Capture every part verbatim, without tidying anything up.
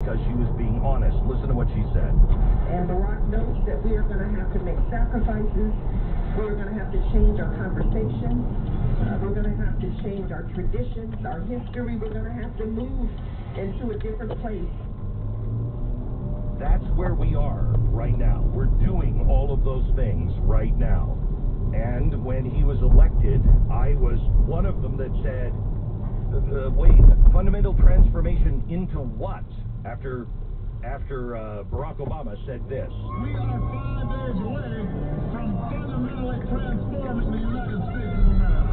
because she was being honest. Listen to what she said. And Barack knows that we are going to have to make sacrifices. We're going to have to change our conversation. Uh, we're going to have to change our traditions, our history. We're going to have to move into a different place. That's where we are right now. We're doing all of those things right now. And when he was elected, I was one of them that said, uh, wait, fundamental transformation into what? After after uh, Barack Obama said this. We are five days away from fundamentally transforming the United States of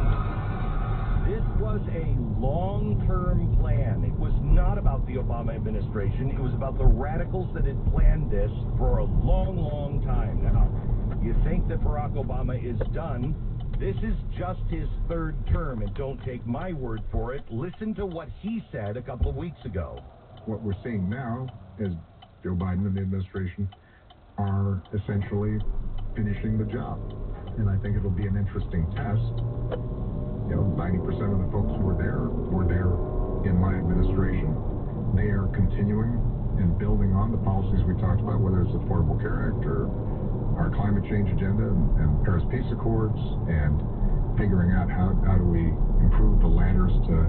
America. This was a long-term plan. It was not about the Obama administration. It was about the radicals that had planned this for a long, long time. Now, you think that Barack Obama is done. This is just his third term, and don't take my word for it. Listen to what he said a couple of weeks ago. What we're seeing now is Joe Biden and the administration are essentially finishing the job. And I think it'll be an interesting test. You know, ninety percent of the folks who were there were there in my administration. They are continuing and building on the policies we talked about, whether it's the Affordable Care Act or our climate change agenda and, and Paris Peace Accords, and figuring out how, how do we improve the ladders to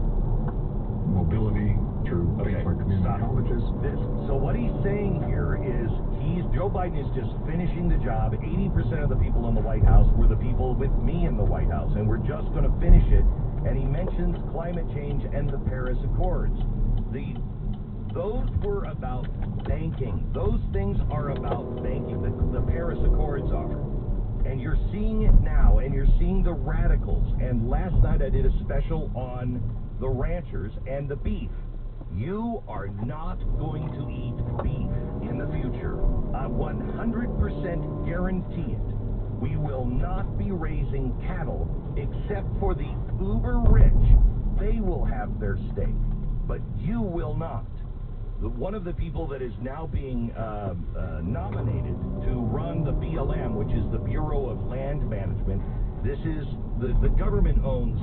mobility through Okay, things like community stop. colleges. This, so what he's saying here is he's Joe Biden is just finishing the job. eighty percent of the people in the White House were the people with me in the White House, and we're just going to finish it. And he mentions climate change and the Paris Accords. The Those were about banking. Those things are about banking. The, the Paris Accords are. And you're seeing it now, and you're seeing the radicals. And last night I did a special on the ranchers and the beef. You are not going to eat beef in the future. I one hundred percent guarantee it. We will not be raising cattle except for the uber rich. They will have their steak, but you will not. One of the people that is now being uh, uh, nominated to run the B L M, which is the Bureau of Land Management, this is, the, the government owns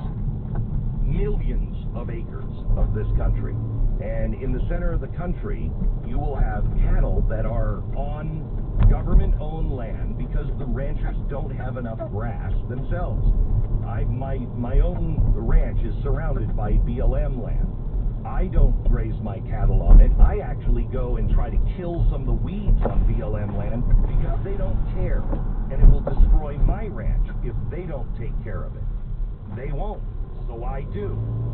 millions of acres of this country. And in the center of the country, you will have cattle that are on government-owned land because the ranchers don't have enough grass themselves. I, my, my own ranch is surrounded by B L M land. I don't graze my cattle on it. I actually go and try to kill some of the weeds on B L M land because they don't care. And it will destroy my ranch if they don't take care of it. They won't, so I do.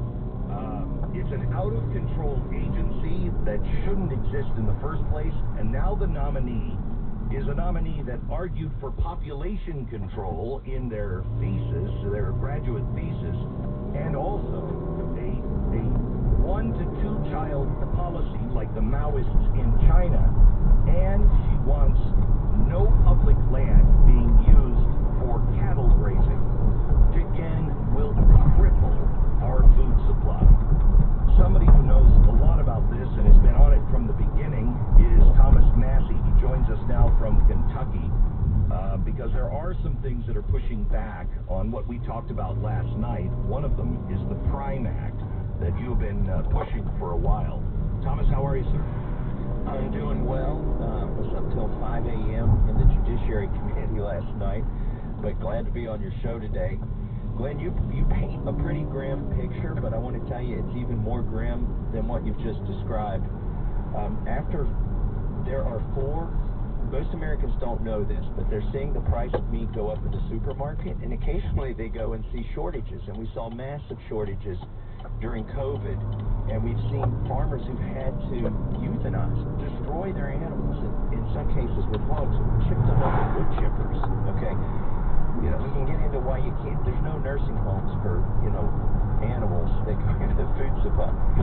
Um, it's an out-of-control agency that shouldn't exist in the first place, and now the nominee is a nominee that argued for population control in their thesis, their graduate thesis, and also a, a one to two child policy like the Maoists in China, and she wants no public land being used for cattle grazing, which again will cripple our food supply. Somebody who knows a lot about this and has been on it from the beginning is Thomas Massie. He joins us now from Kentucky uh, because there are some things that are pushing back on what we talked about last night. One of them is the Prime Act that you've been uh, pushing for a while. Thomas, how are you, sir? I'm doing well. Uh, was up till five A M in the Judiciary Committee last night, but glad to be on your show today. Glenn, you, you paint a pretty grim picture, but I want to tell you it's even more grim than what you've just described. Um, after there are four, most Americans don't know this, but they're seeing the price of meat go up in the supermarket, and occasionally they go and see shortages, and we saw massive shortages during COVID, and we've seen farmers who've had to euthanize, destroy their animals, in, in some cases with hogs, chip them up with wood chippers, okay? You know, we can get into why you can't, there's no nursing homes for, you know, animals that go into the food supply.